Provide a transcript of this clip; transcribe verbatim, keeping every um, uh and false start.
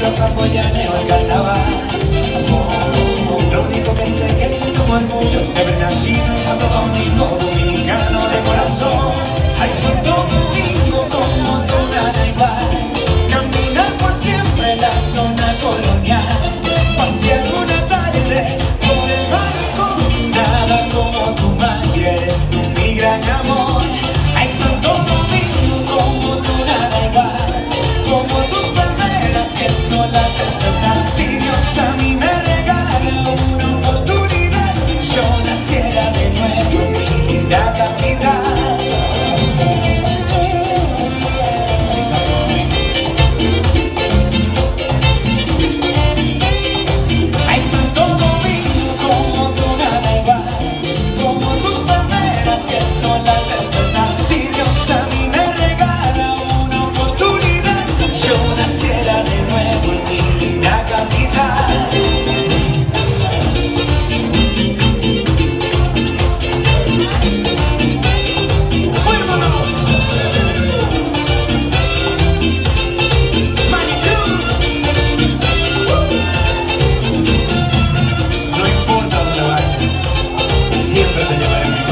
los camboyanes o el carnaval. Oh, lo único que sé que siento como orgullo de haber nacido en Santo Domingo, dominicano de corazón. Ay, Santo Domingo, como tú nada igual. Caminar por siempre en la zona colonial, pasear una tarde por el malecón. Nada como tu madre, eres tú mi gran amor. Ay, Santo Domingo, como tú nada igual. Como tus palmeras y el sol al despertar. Si Dios a mí me regala una oportunidad, yo naciera de nuevo en mi linda capital. Ay, Santo Domingo, como tú nada igual. Como tus palmeras y el sol al despertar. Si Dios a mí me regala una oportunidad, yo naciera de nuevo en mi linda capital. ¡Fuémonos! ¡Manicruz! No importa dónde vayas, siempre te llevaré en mi corazón.